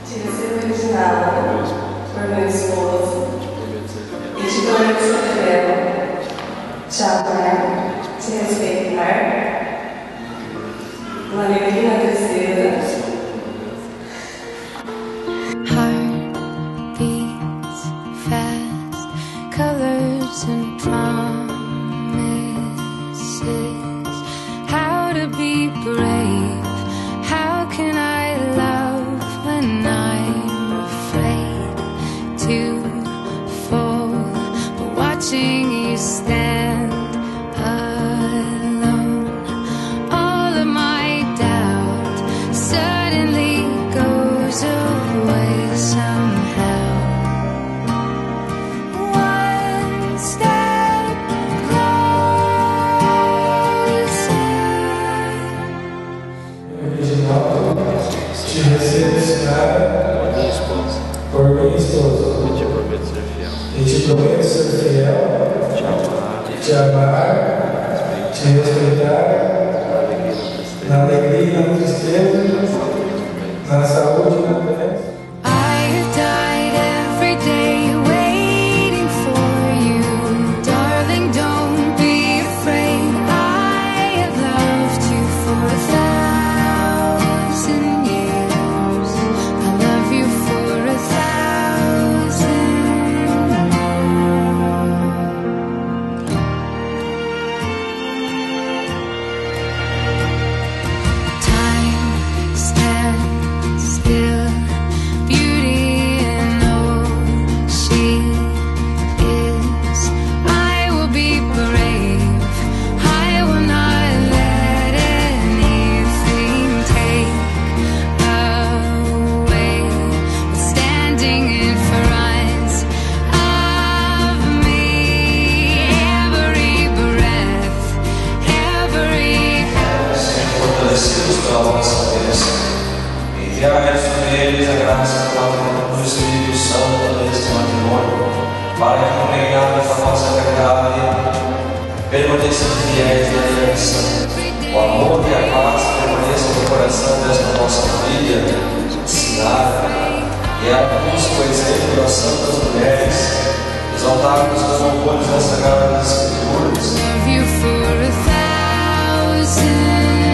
te recebo original por meu esposo e te prometo ser fiel, te amar, te respeitar, na alegria e na tristeza. Heart beats fast, colors and promises. How to be brave? How can I love when I'm afraid to fall? But watching you stand alone, all of my doubt suddenly goes away somehow. One step closer. Te recebo ensinada por minha esposa. E te prometo ser fiel, te amar, te respeitar, na alegria e na tristeza, na saúde e na doença. I have died every day waiting for you, darling, don't be afraid. I have loved you for 1,000 years. I love you for 1,000 more. Time stands still, beauty in all she is. I will be brave, I will not let anything take away what's standing in front of me. Every breath, every Fortalecidos pela vossa bênção, enviai sobre eles a graça do Espírito Santo neste matrimônio, para que, empenhados na vossa verdade, permaneçam fiéis na aliança. O amor e a paz permaneçam no coração desta nossa filha, Sinara, e ela busque o exemplo das santas mulheres, exaltadas com louvores das Sagradas Escrituras. love you for 1,000